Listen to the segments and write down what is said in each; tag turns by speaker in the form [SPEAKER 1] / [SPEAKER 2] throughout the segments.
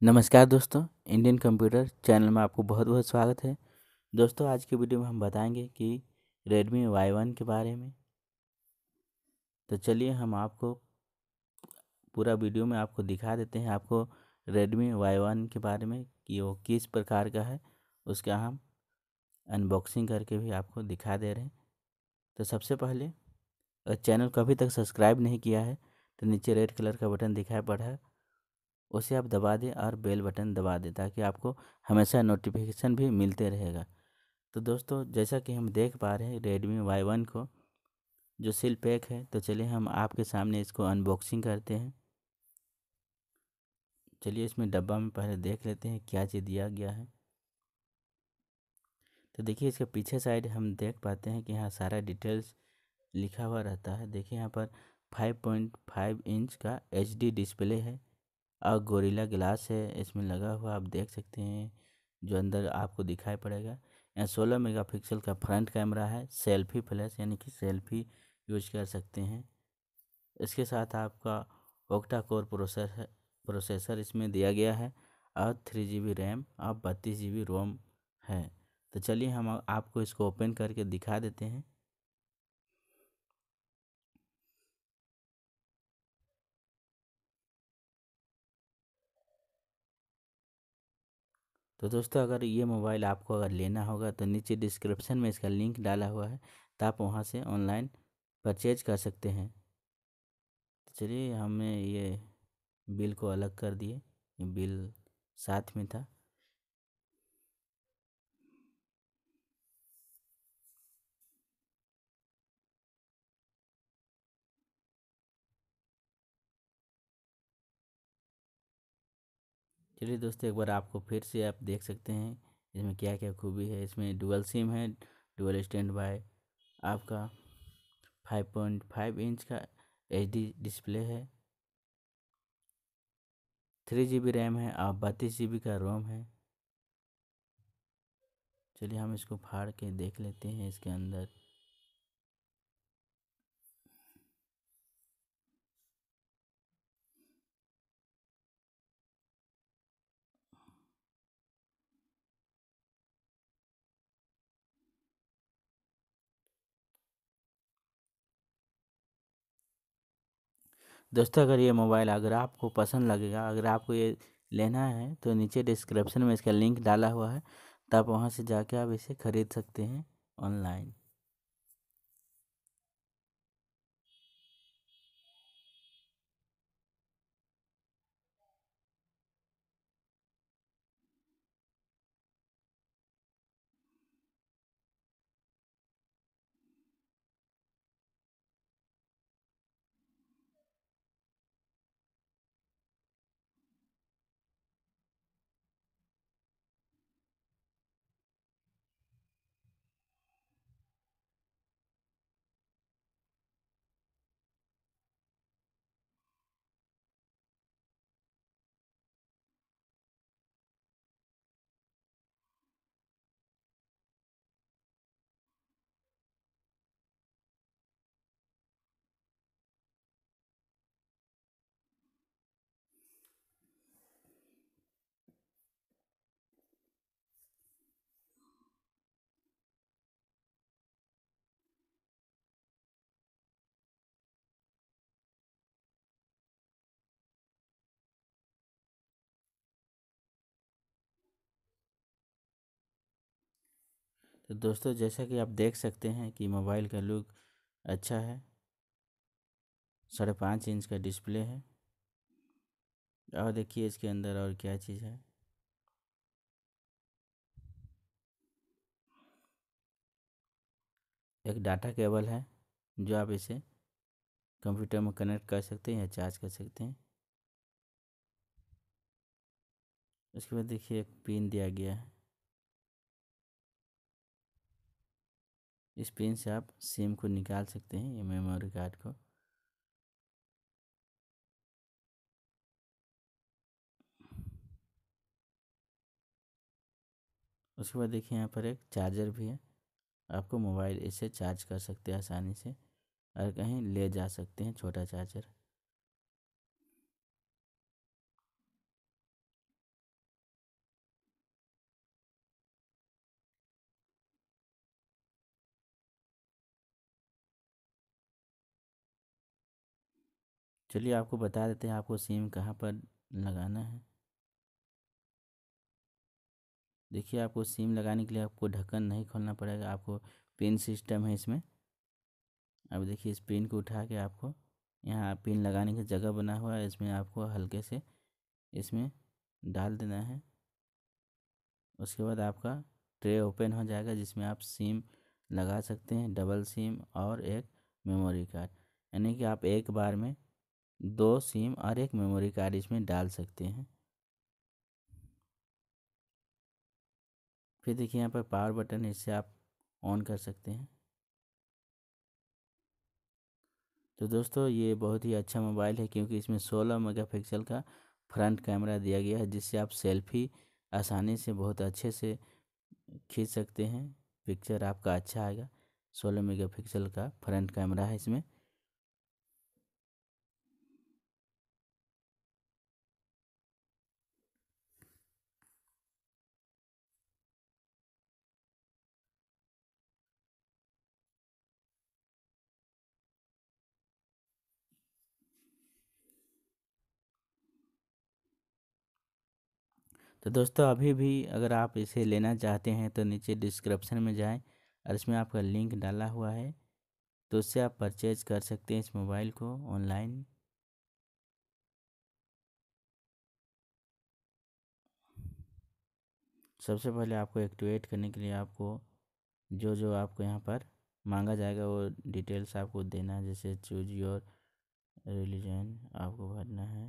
[SPEAKER 1] नमस्कार दोस्तों, Indian computer channel में आपको बहुत बहुत स्वागत है। दोस्तों, आज की वीडियो में हम बताएंगे कि Redmi Y1 के बारे में। तो चलिए हम आपको पूरा वीडियो में आपको दिखा देते हैं आपको Redmi Y1 के बारे में कि वो किस प्रकार का है, उसका हम अनबॉक्सिंग करके भी आपको दिखा दे रहे हैं। तो सबसे पहले अगर चैनल को अभी तक सब्सक्राइब नहीं किया है तो नीचे रेड कलर का बटन दिखाई पड़ा है, उसे आप दबा दें और बेल बटन दबा दें ताकि आपको हमेशा नोटिफिकेशन भी मिलते रहेगा। तो दोस्तों, जैसा कि हम देख पा रहे हैं Redmi Y1 को जो सील पैक है, तो चलिए हम आपके सामने इसको अनबॉक्सिंग करते हैं। चलिए इसमें डब्बा में पहले देख लेते हैं क्या चीज़ दिया गया है। तो देखिए इसके पीछे साइड हम देख पाते हैं कि यहाँ सारा डिटेल्स लिखा हुआ रहता है। देखिए यहाँ पर 5.5 इंच का HD डिस्प्ले है और गोरिल्ला ग्लास है इसमें लगा हुआ, आप देख सकते हैं जो अंदर आपको दिखाई पड़ेगा। यहाँ 16 मेगापिक्सल का फ्रंट कैमरा है, सेल्फी फ्लैश यानी कि सेल्फी यूज कर सकते हैं। इसके साथ आपका ओक्टा कोर प्रोसेसर इसमें दिया गया है और 3 GB रैम और 32 GB रोम है। तो चलिए हम आपको इसको ओपन करके दिखा देते हैं। तो दोस्तों, अगर ये मोबाइल आपको अगर लेना होगा तो नीचे डिस्क्रिप्शन में इसका लिंक डाला हुआ है, तो आप वहाँ से ऑनलाइन परचेज कर सकते हैं। तो चलिए हमने ये बिल को अलग कर दिए, ये बिल साथ में था। चलिए दोस्तों, एक बार आपको फिर से आप देख सकते हैं इसमें क्या क्या खूबी है। इसमें डुअल सिम है, डुअल स्टैंड बाय, आपका 5.5 इंच का HD डिस्प्ले है, 3 GB रैम है और 32 GB का रोम है। चलिए हम इसको फाड़ के देख लेते हैं इसके अंदर। दोस्तों, अगर ये मोबाइल अगर आपको पसंद लगेगा, अगर आपको ये लेना है तो नीचे डिस्क्रिप्शन में इसका लिंक डाला हुआ है, तो आप वहाँ से जाके आप इसे ख़रीद सकते हैं ऑनलाइन। तो दोस्तों, जैसा कि आप देख सकते हैं कि मोबाइल का लुक अच्छा है, 5.5 इंच का डिस्प्ले है। और देखिए इसके अंदर और क्या चीज़ है। एक डाटा केबल है जो आप इसे कंप्यूटर में कनेक्ट कर सकते हैं या चार्ज कर सकते हैं। उसके बाद देखिए एक पिन दिया गया है, इस पिन से आप सिम को निकाल सकते हैं, ये मेमोरी कार्ड को। उसके बाद देखिए यहाँ पर एक चार्जर भी है, आपको मोबाइल इसे चार्ज कर सकते हैं आसानी से और कहीं ले जा सकते हैं, छोटा चार्जर। चलिए आपको बता देते हैं आपको सिम कहाँ पर लगाना है। देखिए आपको सिम लगाने के लिए आपको ढक्कन नहीं खोलना पड़ेगा, आपको पिन सिस्टम है इसमें। अब देखिए इस पिन को उठा के आपको यहाँ पिन लगाने की जगह बना हुआ है, इसमें आपको हल्के से इसमें डाल देना है। उसके बाद आपका ट्रे ओपन हो जाएगा जिसमें आप सिम लगा सकते हैं, डबल सिम और एक मेमोरी कार्ड, यानी कि आप एक बार में 2 सिम और एक मेमोरी कार्ड इसमें डाल सकते हैं। फिर देखिए यहाँ पर पावर बटन है, इससे आप ऑन कर सकते हैं। तो दोस्तों ये बहुत ही अच्छा मोबाइल है क्योंकि इसमें 16 मेगापिक्सल का फ्रंट कैमरा दिया गया है, जिससे आप सेल्फी आसानी से बहुत अच्छे से खींच सकते हैं। पिक्चर आपका अच्छा आएगा। 16 मेगापिक्सल का फ्रंट कैमरा है इसमें। तो दोस्तों अभी भी अगर आप इसे लेना चाहते हैं तो नीचे डिस्क्रिप्शन में जाएं और इसमें आपका लिंक डाला हुआ है, तो उससे आप परचेज कर सकते हैं इस मोबाइल को ऑनलाइन। सबसे पहले आपको एक्टिवेट करने के लिए आपको जो जो आपको यहाँ पर मांगा जाएगा वो डिटेल्स आपको देना है, जैसे चूज योर रिलीजन आपको भरना है।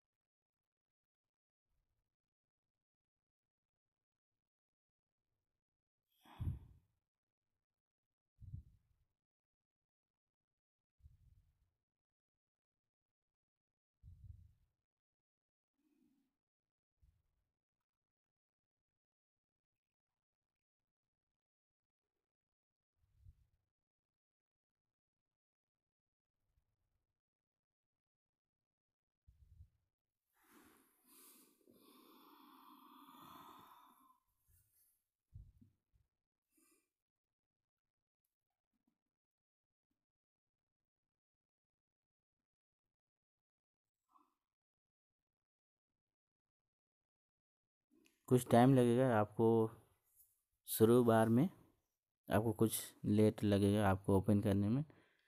[SPEAKER 1] कुछ टाइम लगेगा आपको, शुरू बार में आपको कुछ लेट लगेगा आपको ओपन करने में।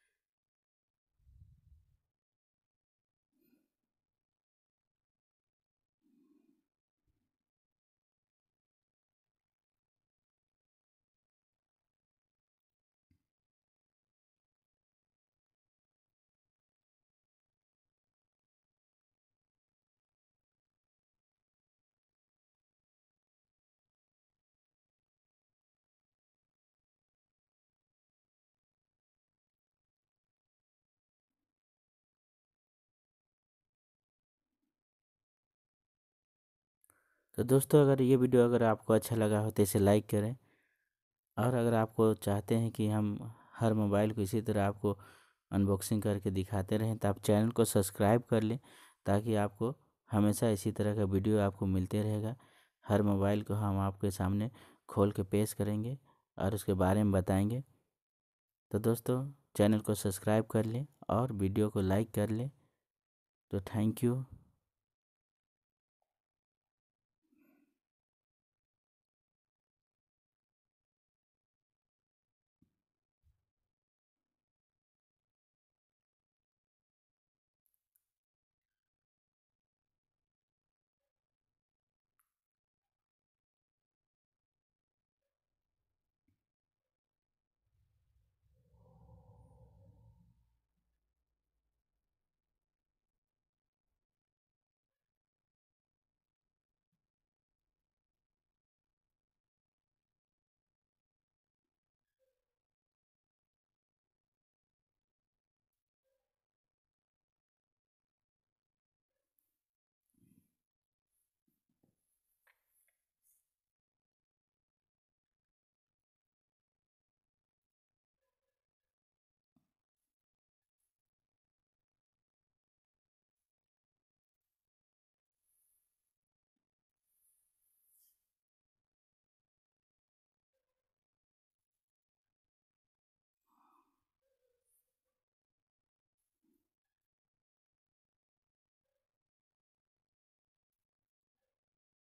[SPEAKER 1] तो दोस्तों अगर ये वीडियो अगर आपको अच्छा लगा हो तो इसे लाइक करें, और अगर आपको चाहते हैं कि हम हर मोबाइल को इसी तरह आपको अनबॉक्सिंग करके दिखाते रहें तो आप चैनल को सब्सक्राइब कर लें, ताकि आपको हमेशा इसी तरह का वीडियो आपको मिलते रहेगा। हर मोबाइल को हम आपके सामने खोल के पेश करेंगे और उसके बारे में बताएंगे। तो दोस्तों चैनल को सब्सक्राइब कर लें और वीडियो को लाइक कर लें। तो थैंक यू।